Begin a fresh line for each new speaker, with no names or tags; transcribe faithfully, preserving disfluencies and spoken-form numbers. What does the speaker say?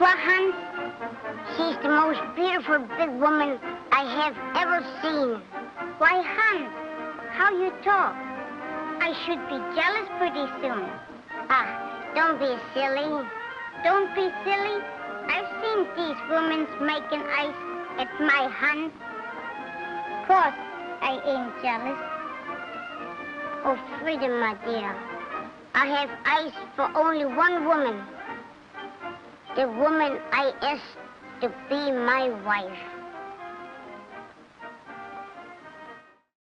what, Hans? She's the most beautiful big woman I have ever seen. Why, Hans, how you talk? I should be jealous pretty soon. Ah, don't be silly. Don't be silly. I've seen these women making ice at my Hans. Of course, I ain't jealous. Oh, Frida, my dear, I have eyes for only one woman. The woman I asked to be my wife.